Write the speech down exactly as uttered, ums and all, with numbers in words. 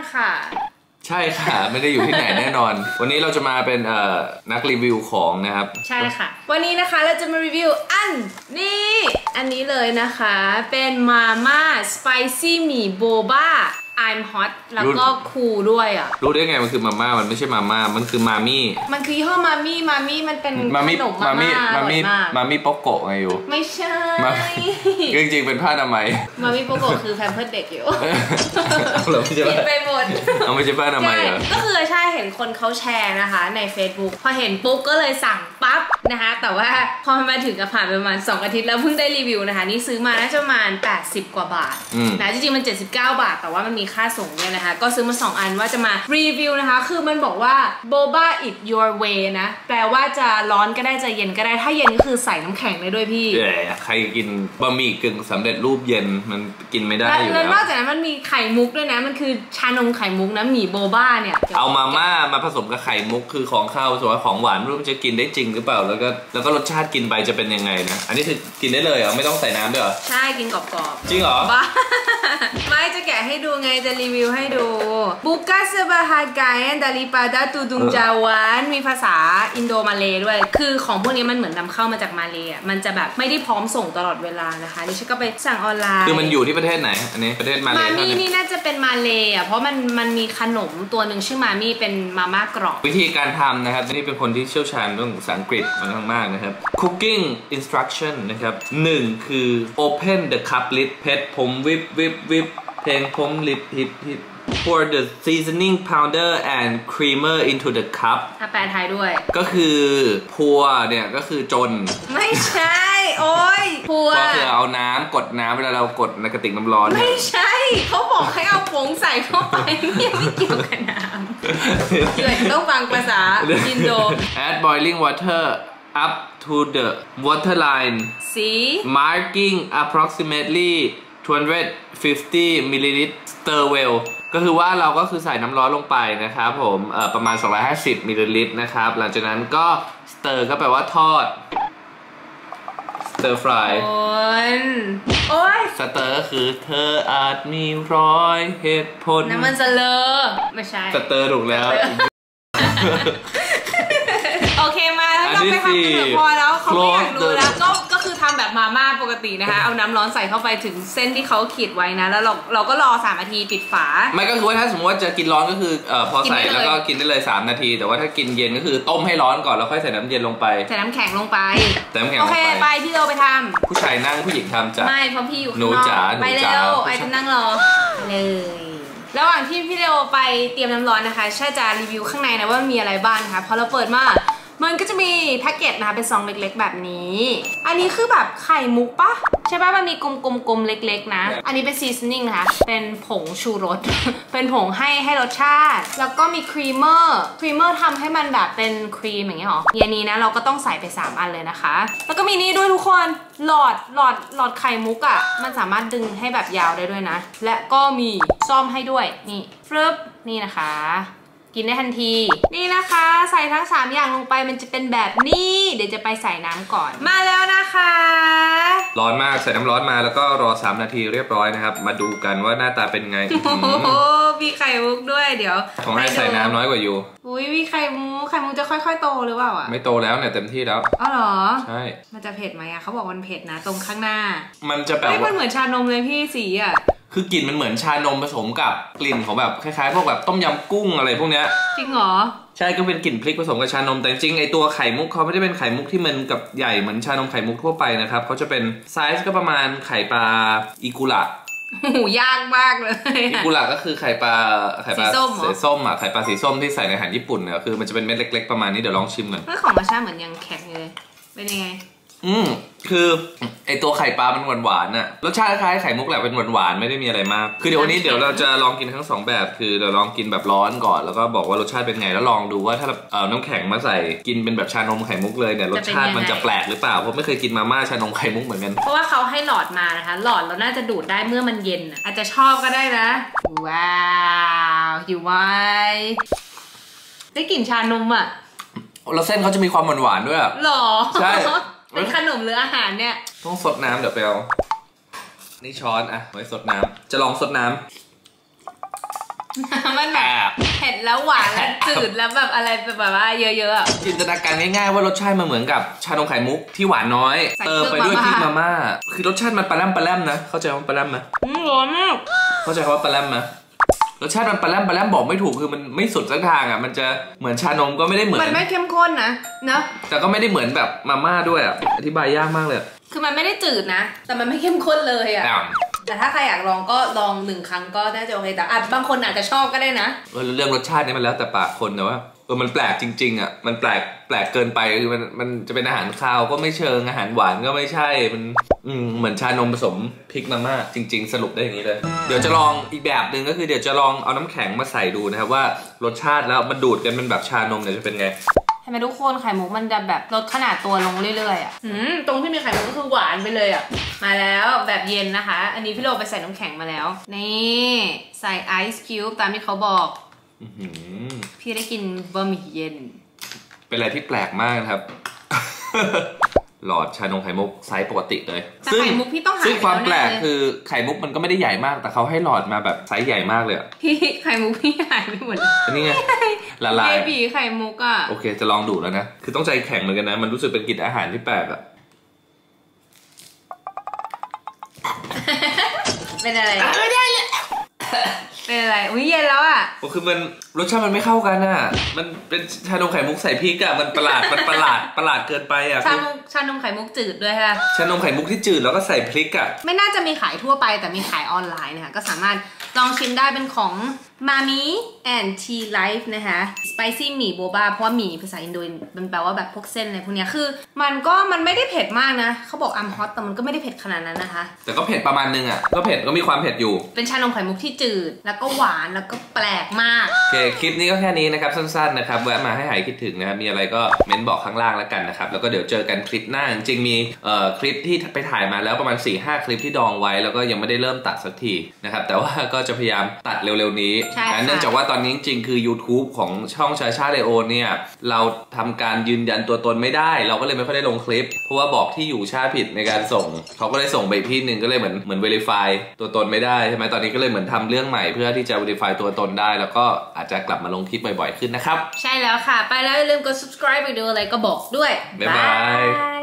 ค่ะใช่ค่ะไม่ได้อยู่ที่ไหนแน่นอนวันนี้เราจะมาเป็นเอ่อนักรีวิวของนะครับใช่ค่ะวันนี้นะคะเราจะมารีวิวอันนี้อันนี้เลยนะคะเป็นมาม่าสไปซี่หมี่โบบ้าI'm hot แล้วก็คูลด้วยอ่ะรู้ได้ไงมันคือมาม่ามันไม่ใช่มาม่ามันคือมามี่มันคือยี่ห้อมามี่มามี่มันเป็นขนมมาม่าอร่อยมากมามี่โปโกะไงอยู่ไม่ใช่จริงๆเป็นผ้าอนามัยมามี่โปโกะคือแพมเพิร์สเด็กอยู่เราไม่ใช่ผิดไปหมดเอาไม่ใช่ผ้าอนามัยเหรอก็คือใช่เห็นคนเขาแชร์นะคะใน Facebook พอเห็นปุ๊บก็เลยสั่งปั๊บนะคะแต่ว่าพอมาถึงก็ผ่านประมาณสองอาทิตย์แล้วเพิ่งได้รีวิวนะคะนี่ซื้อมาน่าจะประมาณแปดสิบกว่าบาทนะจริงๆมันเจ็ดสิบเก้าบาทแต่ว่ามันมีค่าส่งเนี่ยนะคะก็ซื้อมาสองอันว่าจะมารีวิวนะคะคือมันบอกว่า boba it your way นะแปลว่าจะร้อนก็ได้จะเย็นก็ได้ถ้าเย็นก็คือใส่น้ำแข็งได้ด้วยพี่ใครกินบะหมี่กึ่งสำเร็จรูปเย็นมันกินไม่ได้อยู่แล้วแล้วนอกจากนั้นมันมีไข่มุกด้วยนะมันคือชานมไข่มุกนะหมี่โบบ้าเนี่ยเอามาม่ามาผสมกับไข่มุกคือของข้าวส่วนของหวานไม่รู้มันจะกินได้จริงหรือเปล่าแล้วก็แล้วก็รสชาติกินไปจะเป็นยังไงนะอันนี้คือกินได้เลยเหรอไม่ต้องใส่น้ำด้วยเหรอใช่กินกรอบๆจริงเหรอบ้าไม่จะแกะให้ดูไงจะรีวิวให้ดูบุกัสบาฮากายนดาลิปาดาตูดุงจาวานมีภาษาอินโดมาเลด้วยคือของพวกนี้มันเหมือนนำเข้ามาจากมาเลอ่ะมันจะแบบไม่ได้พร้อมส่งตลอดเวลานะคะนี่ฉันก็ไปสั่งออนไลน์คือมันอยู่ที่ประเทศไหนอันนี้ประเทศมาเลมามี่นี่น่าจะเป็นมาเลอ่ะเพราะมันมันมีขนมตัวหนึ่งชื่อมามี่เป็นมาม่ากรอบวิธีการทำนะครับนี่เป็นคนที่เชี่ยวชาญเรื่องภาษาอังกฤษมากๆนะครับ cooking instruction นะครับหนึ่งคือ open the cup lid เพชรผมวิบวิบวิบเพลงผมลิบฮิบฮิบpour the seasoning powder and creamer into the cup ถ้าแปลไทยด้วยก็คือพัวเนี่ยก็คือจนไม่ใช่โอ้ยพัวก็คือเอาน้ำกดน้ำเวลาเรากดในกระติกน้ำร้อนไม่ใช่เขาบอกให้เอาผงใส่เข้าไปเนี่ยไม่เกี่ยวกับน้ำเกิดต้องฟังภาษาอินโด add boiling water up to the waterline see marking approximately two hundred fifty milliliters stir well ก็คือว่าเราก็คือใส่น้ำร้อนลงไปนะครับผมเอ่อประมาณสองร้อยห้าสิบมิลลิลิตรนะครับหลังจากนั้นก็ stir ก็แปลว่าทอด stir fry โอ้ยโอ้ย stir คือเธออาจมีร้อยเหตุผลน้ำมันสเลอไม่ใช่ stir ถูกแล้วโอเคมาแล้วเราไปทำกันพอแล้วเขาไม่อยากรู้แล้วก็ก็คือทำแบบมาม่าปกตินะคะเอาน้ำร้อนใส่เข้าไปถึงเส้นที่เขาขีดไว้นะแล้วเราเราก็รอสามนาทีปิดฝาไม่ก็คือว่าถ้าสมมติว่าจะกินร้อนก็คือเอ่อพอใส่แล้วก็กินได้เลยสามนาทีแต่ว่าถ้ากินเย็นก็คือต้มให้ร้อนก่อนแล้วค่อยใส่น้ำเย็นลงไปใส่น้ำแข็งลงไปใส่น้ำแข็งลงไปโอเคไปพี่เราไปทำผู้ชายนั่งผู้หญิงทำจ้ะไม่เพราะพี่อยู่ข้างนอกหนูจ๋าไปเร็วไอจะนั่งรอเลยระหว่างที่พี่เร็วไปเตรียมน้ำร้อนนะคะใช่จะรีวิวข้างในนะว่ามีอะไรบ้างนะคะพอเราเปิดมามันก็จะมีแพ็กเกจนะคะเป็นซองเล็กๆแบบนี้อันนี้คือแบบไข่มุกปะใช่ปะมันมีกลมๆๆเล็กๆนะอันนี้เป็นซีซันนิ่งนะคะเป็นผงชูรส เป็นผงให้ให้รสชาติแล้วก็มีครีมเมอร์ครีมเมอร์ทำให้มันแบบเป็นครีมอย่างเงี้ยหรออย่างนี้นะเราก็ต้องใส่ไปสามอันเลยนะคะแล้วก็มีนี่ด้วยทุกคนหลอดหลอดหลอดไข่มุกอ่ะมันสามารถดึงให้แบบยาวได้ด้วยนะและก็มีซ่อมให้ด้วยนี่ฟึบนี่นะคะกินได้ทันทีนี่นะคะใส่ทั้งสามอย่างลงไปมันจะเป็นแบบนี้เดี๋ยวจะไปใส่น้ำก่อนมาแล้วนะคะร้อนมากใส่น้ำร้อนมาแล้วก็รอสามนาทีเรียบร้อยนะครับมาดูกันว่าหน้าตาเป็นไงโอ้โหมีไข่มุกด้วยเดี๋ยวของให้ใส่น้ำน้อยกว่าอยู่อุ้ยมีไข่มุกไข่มุกจะค่อยๆโตหรือเปล่าอ่ะไม่โตแล้วเนี่ยเต็มที่แล้วอ๋อเหรอใช่มันจะเผ็ดไหมอ่ะเขาบอกมันเผ็ดนะตรงข้างหน้ามันจะแบบมันเหมือนชานมเลยพี่สีอ่ะคือกลิ่นมันเหมือนชานมผสมกับกลิ่นของแบบคล้ายๆพวกแบบต้มยำกุ้งอะไรพวกเนี้ยจริงเหรอใช่ก็เป็นกลิ่นพริกผสมกับชานมแต่จริงไอตัวไข่มุกเขาไม่ได้เป็นไข่มุกที่มันกับใหญ่เหมือนชานมไข่มุกทั่วไปนะครับเขาจะเป็นไซส์ก็ประมาณไข่ปลาอิกุระหูยากมากเลยอิกุระก็คือไข่ปลาไข่ปลาสีส้มอ่ะไข่ปลาสีส้มที่ใส่ในอาหารญี่ปุ่นเนี่ยคือมันจะเป็นเม็ดเล็กๆประมาณนี้เดี๋ยวลองชิมก่อนเรื่องของมาชาเหมือนยังแข็งเลยเป็นยังไงอืมคือไอตัวไข่ปลามันหวานหวานอะรสชาติคล้ายไข่มุกแหละเป็นหวานหวานไม่ได้มีอะไรมากคือเดี๋ยววันนี้เดี๋ยวเราจะลองกินทั้งสองแบบคือเราลองกินแบบร้อนก่อนแล้วก็บอกว่ารสชาติเป็นไงแล้วลองดูว่าถ้าเอาน้ำแข็งมาใส่กินเป็นแบบชานมไข่มุกเลยเนี่ยรสชาติมันจะแปลกหรือเปล่าเพราะไม่เคยกินมาม่าชานมไข่มุกเหมือนกันเพราะว่าเขาให้หลอดมานะคะหลอดเราน่าจะดูดได้เมื่อมันเย็นอาจจะชอบก็ได้นะว้าวหิวไว้ได้กลิ่นชานมอะแล้วเส้นเขาจะมีความหวานหวานด้วยอะหรอใช่เป็นขนมหรืออาหารเนี่ยต้องสดน้ำเดี๋ยวไปเอานี่ช้อนอะไว้สดน้ำจะลองสดน้มันแบบเผ็ดแล้วหวานแล้วจืดแล้วแบบอะไรแบบว่าเยอะๆอ่ะจินตนาการง่ายๆว่ารสชาติมันเหมือนกับชานมไข่มุกที่หวานน้อยเติมไปด้วยพริกมาม่าคือรสชาติมันปลาแรมปลาแรมนะเข้าใจว่าปลาแรมไหมอืมร้อนมากเข้าใจว่าปลาแรมไหมรสชาติมันปลาแรมปลาแรมบอกไม่ถูกคือมันไม่สุดสักทางอ่ะมันจะเหมือนชานมก็ไม่ได้เหมือนมันไม่เข้มข้นนะเนอะแต่ก็ไม่ได้เหมือนแบบมาม่าด้วยอ่ะอธิบายยากมากเลยคือมันไม่ได้จืดนะแต่มันไม่เข้มข้นเลยอ่ะแต่ถ้าใครอยากลองก็ลองหนึ่งครั้งก็น่าจะโอเคแต่อ่ะบางคนอาจจะชอบก็ได้นะเออเรื่องรสชาตินี่มันแล้วแต่ปากคนแต่ว่าเออมันแปลกจริงๆอ่ะมันแปลกแปลกเกินไปคือมันมันจะเป็นอาหารคาวก็ไม่เชิงอาหารหวานก็ไม่ใช่มันอืมเหมือนชานมผสมพริกมาม่าจริงๆสรุปได้อย่างนี้เลยเดี๋ยวจะลองอีกแบบหนึ่งก็คือเดี๋ยวจะลองเอาน้ำแข็งมาใส่ดูนะครับว่ารสชาติแล้วมันดูดกันเป็นแบบชานมเนี่ยจะเป็นไงเห็นไหมทุกคนไข่มุกมันจะแบบลดขนาดตัวลงเรื่อยๆอ่ะอืมตรงที่มีไข่มุกก็คือหวานไปเลยอ่ะมาแล้วแบบเย็นนะคะอันนี้พี่โรไปใส่น้ำแข็งมาแล้วนี่ใส่ไอซ์คิวบ์ตามที่เขาบอกพี่ได้กินบะหมี่เย็นเป็นอะไรที่แปลกมากนะครับ หลอดชานมไข่มุกไซส์ปกติเลยซึ่งไข่มุกพี่ต้องหาซึ่งความแปลกคือไข่มุกมันก็ไม่ได้ใหญ่มากแต่เขาให้หลอดมาแบบไซส์ใหญ่มากเลยพี่ไข่มุกพี่หายไปหมดอันนี้ไงละลายเบบีไข่มุกอ่ะโอเคจะลองดูแล้วนะคือต้องใจแข็งเหมือนกันนะมันรู้สึกเป็นกลิ่นอาหารที่แปลกอ่ะเป็นอะไรไม่ได้เลยเป็นอะไรอุ้ยเย็นแล้วอ่ะก็คือมันรสชาติมันไม่เข้ากันอ่ะมันเป็นชานมไข่มุกใส่พริกอ่ะมันประหลาดมันประหลาดประหลาดเกินไปอ่ะชานมชานมไข่มุกจืดด้วยค่ะชานมไข่มุกที่จืดแล้วก็ใส่พริกอ่ะไม่น่าจะมีขายทั่วไปแต่มีขายออนไลน์นะคะก็สามารถลองชิมได้เป็นของ Mami and Tea Life นะคะ Spicy หมี่โบบาเพราะว่าหมี่ภาษาอินโดมันแปลว่าแบบพวกเส้นอะไรพวกนี้คือมันก็มันไม่ได้เผ็ดมากนะเขาบอกอัมฮอตแต่มันก็ไม่ได้เผ็ดขนาดนั้นนะคะแต่ก็เผ็ดประมาณนึงอ่ะก็เผ็ดก็มีความเผ็ดอยู่เป็นชานมไข่มุกที่จืดแล้วก็หวานแล้วก็แปลกมากโอเคคลิปนี้ก็แค่นี้นะครับสั้นๆนะครับแวะมาให้หายคิดถึงนะครับมีอะไรก็เม้นบอกข้างล่างแล้วกันนะครับแล้วก็เดี๋ยวเจอกันคลิปหน้าจริงๆมีเอ่อคลิปที่ไปถ่ายมาแล้วประมาณ สี่ห้า คลิปที่ดองไว้แล้วก็ยังไม่ได้เริ่มตัดสักทีนะครับแต่ว่าก็จะพยายามตัดเร็วๆนี้เนื่องจากว่าตอนนี้จริงๆคือ YouTube ของช่องชาชาเลโอเนี่ยเราทำการยืนยันตัวตนไม่ได้เราก็เลยไม่ค่อยได้ลงคลิปเพราะว่าบอกที่อยู่ชาผิดในการส่งเขาก็เลยส่งไปที่หนึ่งก็เลยเหมือนเหมือน verify ตัวตนไม่ได้ใช่ไหมตอนนี้ก็เลยเหมือนทำเรื่องใหม่เพื่อที่จะ verify ตัวตนได้แล้วก็อาจจะกลับมาลงคลิปบ่อยๆขึ้นนะครับใช่แล้วค่ะไปแล้วอย่าลืมกด subscribe ไปดูอะไรก็บอกด้วยบ๊ายบาย